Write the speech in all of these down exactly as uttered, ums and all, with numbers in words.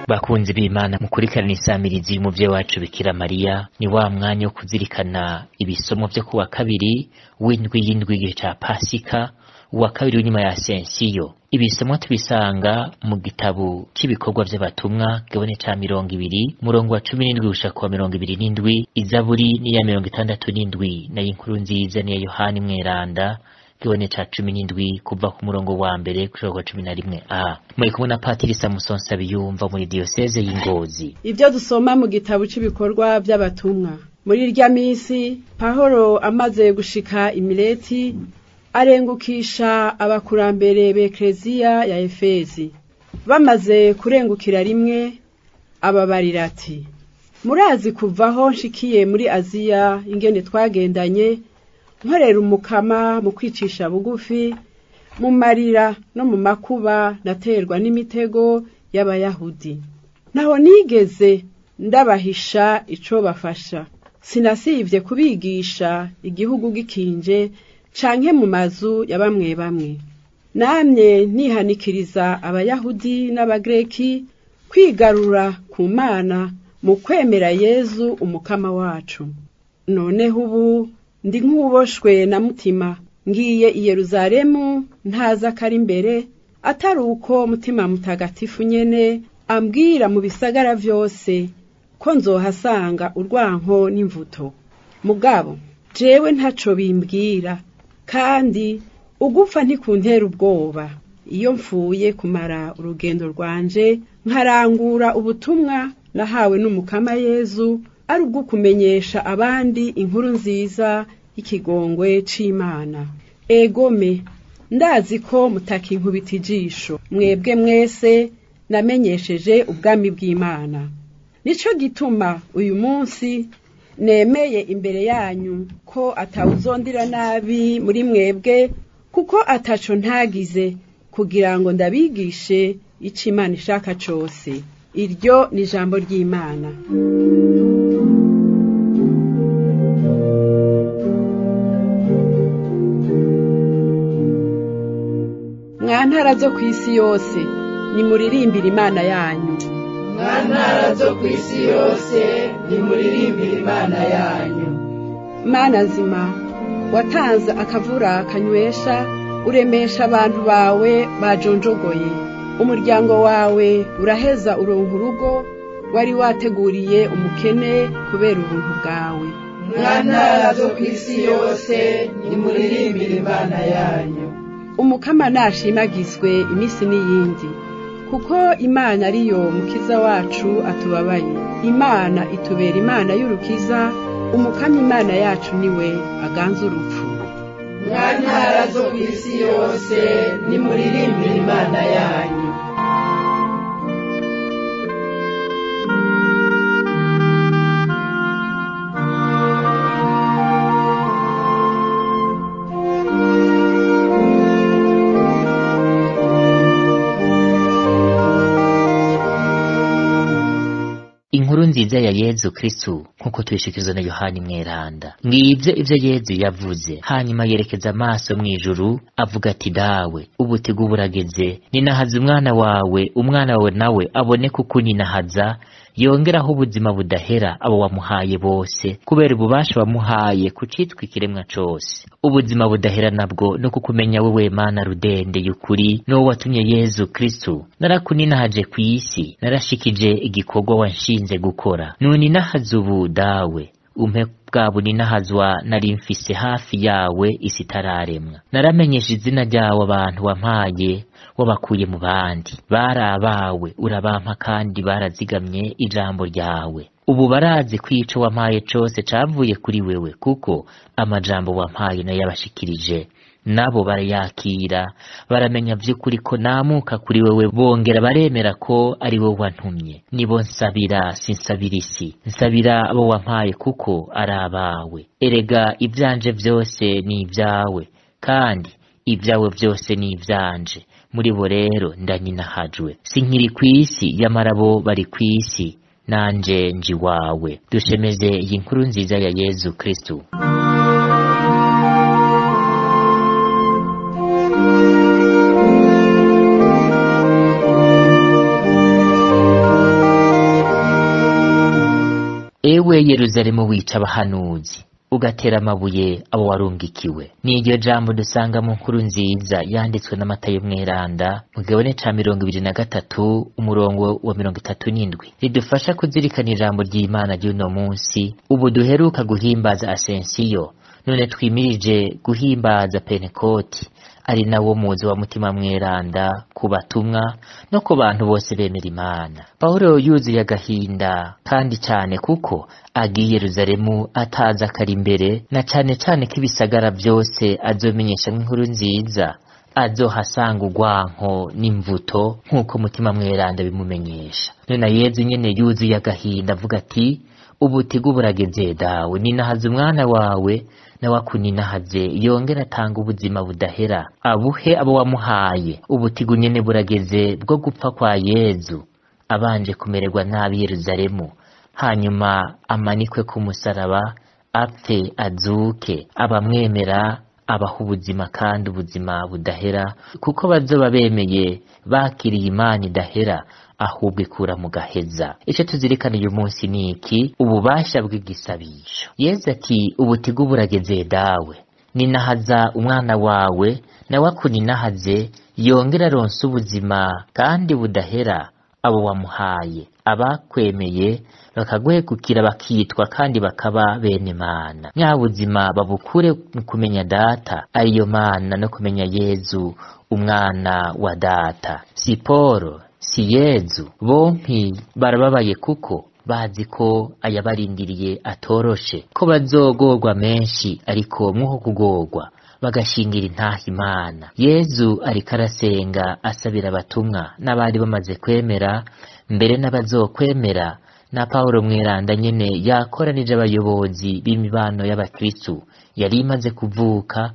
Bakunzi b'Imana mukurikirana isamirizi y'umuvyeyi wacu Bikira Mariya, ni wa mwanya wo kuzirikana ibisomo vyo kuwa kabiri w'indwi y'indwi y'igihe ca Pasika, uwa kabiri w'inyuma ya Sensiyo. Ibisomo tubisanga mu gitabo c'ibikorwa vy'abatumwa gabone ca mirongo ibiri murongo wa cumi n'indwi gushika wa mirongo ibiri n'indwi, Izaburi ni ya mirongo itandatu n'indwi, na inkuru nziza ni ya Yohani Mweranda gabone ca cumi n'indwi kuva ku murongo wa mbere gushika kwa cumi na rimwe a. Muri kumwe na Patiri Samuson Sabiyumva muri diocese y'Ingozi. Ivyo dusoma mu gitabo c'ibikorwa vy'abatumwa. Muri irya misi Parole amaze gushika Imileti, arengukisha abakurambere b'Ekleziya ya Efezi. Bamaze kurengukira rimwe, ababarira ati: murazi kuvaho nshikiye muri Aziya ingene twagendanye, nkorera umukama mu kwicisha bugufi, mu marira no mu makuba naterwa n'imitego y'Abayahudi. Naho nigeze ndabahisha ico bafasha, sinasivye kubigisha igihugu gikinje canke mu mazu ya bamwe bamwe. Namye nihanikiriza Abayahudi n'Abagreki kwigarura ku Mana mu kwemera Yezu umukama wacu. Noneho ubu ndi nk'uboshwe na mutima, ngiye i Yerusalemu ntaza kari imbere, atari uko mutima mutagatifu nyene ambwira mu bisagara vyose ko nzohasanga urwanko n'imvuto. Mugabo jewe ntaco bimbwira, kandi ugupfa ntikuntera ubwoba iyo mfuye kumara urugendo rwanje nkarangura ubutumwa nahawe n'umukama Yezu, ari ubwo kumenyesha abandi inkuru nziza y'ikigongwe c'Imana. Egome ndazi ko mutakinkubita ijisho, mwebwe mwese namenyesheje ubwami bw'Imana. Nico gituma uyu munsi nemeye imbere yanyu ko atawuzondira nabi muri mwebwe, kuko ataco ntagize kugira ngo ndabigishe ico Imana ishaka cose. Iryo ni ijambo ry'Imana. Mwantara zo kw'isi yose nimuririmbire Imana yanyu. Mwantara zo kw'isi yose nimuririmbire Imana yanyu. Mana nzima, watanze akavura kanywesha, uremesha abantu bawe bajonjogoye. Umuryango wawe uraheza uronka urugo wari wateguriye umukene kubera ubuntu bwawe. Mwantara zo kw'isi yose nimuririmbire Imana yanyu. Umukama nashimagizwe imisi n'iyindi, kuko Imana ariyo mukiza wacu atubabaye. Imana itubera Imana y'urukiza, umukama Imana yacu niwe aganza urupfu. Mwantara zo kw'isi yose nimuririmbire Imana yanyu. Inkuru nziza ya Yezu Kristu nkuko tuyishikizwa na Yohani Mweranda. Ngivyo ivyo Yezu yavuze, hanyuma yerekeza amaso mwijuru avuga ati: dawe, ubutigu burageze, ninahaza umwana wawe, umwana wawe nawe abone kuko ninahaza, yongeraho ubuzima budahera abo wamuhaye bose, kubera ububasha wamuhaye kucitwa ikiremwa cose. Ubuzima budahera nabwo no kukumenya wewe Mana rudende y'ukuri, no watumye Yezu Kristu. Narakuninahaje kw'isi, narashikije igikorwa wanshinze gukora. None nahaza ubu dawe, umpe bwa buninahazwa nari mfise hafi yawe isi itararemwa. Naramenyesha izina ryawe abantu wampaye, wabakuye mu bandi. Barabawe urabampa kandi barazigamye ijambo ryawe. Ubu barazi kwico wampaye cose cavuye kuri wewe, kuko amajambo wampaye nayo yabashikirije. Nabo barayakira, baramenya vy'ukuri ko namuka kuri wewe, bongera baremera ko ari wowe wantumye. Nibo nsabira, sinsabira isi, nsabira abo wampaye kuko ari abawe. Erega ivyanje vyose ni ivyawe, kandi ivyawe vyose ni ivyanje. Muri bo rero ndaninahajwe, sinkiri kw'isi, yamara bo bari kw'isi, nanje nji wawe. Dushemeze iyi nkuru nziza ya Yezu Kristu. ewe Yerusalemu wica abahanuzi ugatera amabuye abo warungikiwe. Ni iryo jambo dusanga mu nkuru nziza yanditswe na Matayo mweranda mu gabane ca mirongo ibiri na gatatu umurongo wa mirongo itatu n'indwi, ridufasha kuzirikana ijambo ry'Imana ry'uno munsi. Ubu duheruka guhimbaza Asensiyo, none twimirije guhimbaza Pentekoti, ari nawo muzi wa mutima mweranda ku batumwa no ku bantu bose bemera Imana. Pawulo yuzuye agahinda kandi cyane kuko agiye Yerusalemu ataza akari imbere, na cyane cyane ko ibisagara byose azomenyesha nk'inkuru nziza azohasanga urwanko n'imvuto nk'uko mutima mweranda bimumenyesha. None Yezu nyene yuzuye agahinda avuga ati, ubutigu burageze dawe, ninahaze umwana wawe nawe akuninahaze, yongera atanga ubuzima budahera abuhe abo wamuhaye. Ubutigu nyene burageze bwo gupfa kwa Yezu abanje kumererwa nabi Yerusalemu, hanyuma amanikwe ku musaraba, apfe azuke, abamwemera abaha ubuzima kandi ubuzima budahera, kuko bazoba bemeye bakiriye Imana idahera ahubwo ikura mu gaheza. Ico tuzirikana uyu munsi ni iki? Ububasha bw'igisabisho. Yezu ati, ubutigu burageze dawe, ninahaza umwana wawe nawe akuninahaze, yongera aronse ubuzima kandi budahera abo wamuhaye. Abakwemeye bakagwegukira bakitwa kandi bakaba bene Imana. Nyabuzima babukure mu kumenya data ariyo Mana no kumenya Yezu umwana wa data. Si Polo si Yezu, bompi barababaye kuko bazi ko ayabarindiriye atoroshe, ko bazogorwa menshi, ariko mwuko kugorwa bagashingira intaha Imana. Yezu ariko arasenga asabira abatumwa n'abari bamaze kwemera, mbere n'abazokwemera. Na Paulo mweranda nyene yakoranije abayobozi b'imibano y'abakristu yari imaze kuvuka,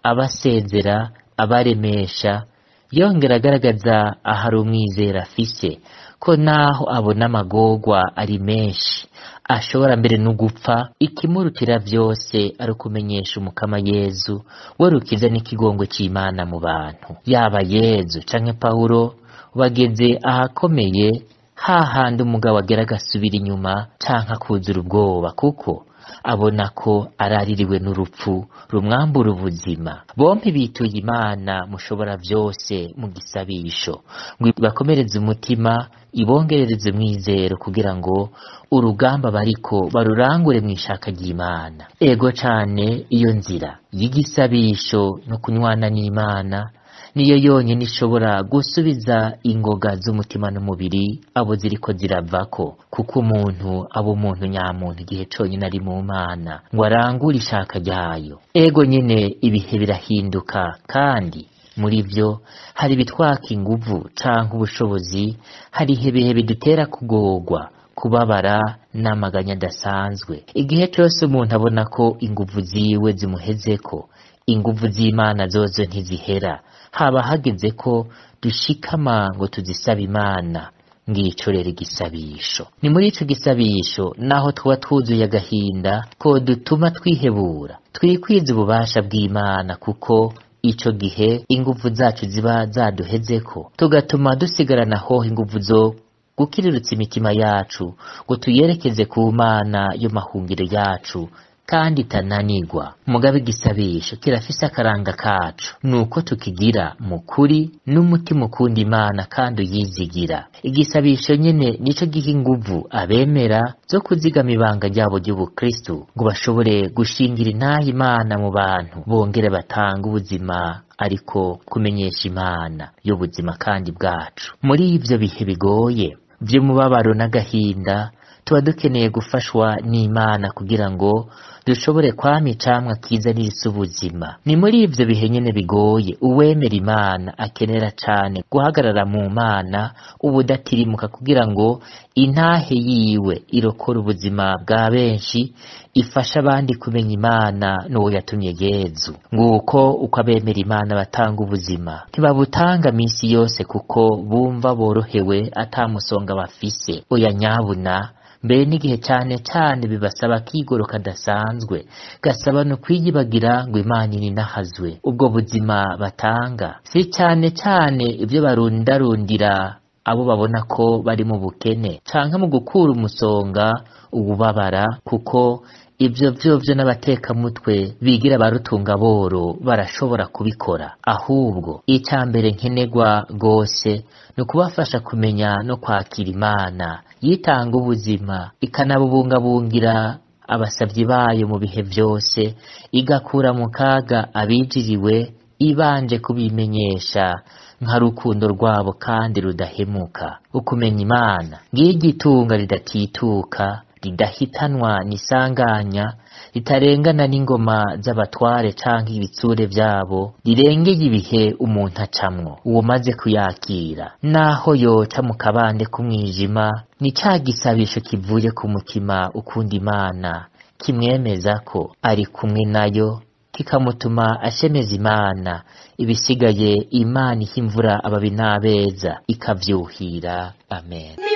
abasezera, abaremesha, yongera agaragaza ahari umwizera afise ko naho abona amagorwa ari menshi, ashobora mbere no gupfa, ikimurutira vyose ari ukumenyesha umukama Yezu we rukiza n'ikigongo c'Imana mu bantu. Yaba Yezu canke Paulo bageze ahakomeye, hahandi umugabo agera agasubira inyuma canke akuzura ubwoba kuko abona ko araririwe n'urupfu rumwambura ubuzima. Bompi bituye Imana mushobora vyose mu gisabisho ngo bakomereze umutima, ibongerereze mwizero kugira ngo urugamba bariko barurangure mw'ishaka ry'Imana. Ego cane iyo nzira y'igisabisho no kunywana n'Imana niyo yonyene ishobora gusubiza ingoga z'umutima n'umubiri abo ziriko ziravako, kuko umuntu aba umuntu nyamuntu igihe conyene ari mu Mana ngo arangure ishaka ryayo. Ego nyene ibihe birahinduka, kandi muri vyo hari bitwaka inguvu canke ubushobozi, hari ibihe bidutera kugorwa, kubabara n'amaganya adasanzwe. Igihe cyose umuntu abona ko inguvu ziwe zimuhezeko, inguvu z'Imana zozo ntizihera, haba hageze ko dushikama ngo tuzisaba Imana. Ngico rero igisabisho. Ni muri ico gisabisho naho tuba twuzuye agahinda ko dutuma twihebura, twikwiza ububasha bw'Imana, kuko ico gihe inguvu zacu ziba zaduhezeko, tugatuma dusigarana ho inguvu zo gukirirutsa imitima yacu ngo tuyerekeze ku Mana yo mahungiro yacu kandi itananirwa. Mugabe igisabisho kirafise akaranga kacu, nuko tukigira mukuri n'umutima ukunda Imana kandi uyizigira. Igisabisho nyene nico giha inguvu abemera zo kuzigama ibanga ryabo ry'ubukristu ngo bashobore gushingira intaha Imana mu bantu, bongere batanga ubuzima ariko kumenyesha Imana y'ubuzima kandi bwacu. Muri ivyo bihe bigoye vy'umubabaro n'agahinda, tuba dukeneye gufashwa n'Imana kugira ngo dushobore kwama icamwa kiza n'irisa ubuzima. Ni muri ivyo bihe nyene bigoye uwemera Imana akenera cane guhagarara mu Mana ubudatirimuka, kugira ngo intahe yiwe irokora ubuzima bwa benshi, ifasha abandi kumenya Imana n'uwo yatumye Yezu. Nguko uko abemera Imana batanga ubuzima, ntibabutanga misi yose kuko bumva borohewe atamusonga bafise. Oya nyabuna, mbere n'igihe cane cane bibasaba kigoro kadasanzwe, gasaba no kwiyibagira ngo Imana ininahazwe. Ubwo buzima batanga si cane cane ivyo barundarundira abo babona ko bari mu bukene canke mu gukura umusonga ububabara, kuko ivyo vyovyo n'abatekamutwe bigira barutunga boro barashobora kubikora. Ahubwo ica mbere nkenerwa gose ni ukubafasha kumenya no kwakira Imana yitanga ubuzima, ikanabubungabungira abasavyi bayo mu bihe vyose, igakura mu kaga abijiriwe ibanje kubimenyesha nka rukundo rwabo kandi rudahemuka. Ukumenya Imana ng'igitunga ridatituka, ridahitanwa n'isanganya, ritarengana n'ingoma z'abatware canke ibitsure vyabo, rirengeye ibihe umuntu acamwo. Uwo maze kuyakira naho yoca mu kabande k'umwijima, ni ca gisabisho kivuye ku mutima ukunda Imana, kimwemeza ko ari kumwe nayo, kikamutuma ashemeza Imana. Ibisigaye Imana iha imvura ababi n'abeza ikavyuhira. Amen.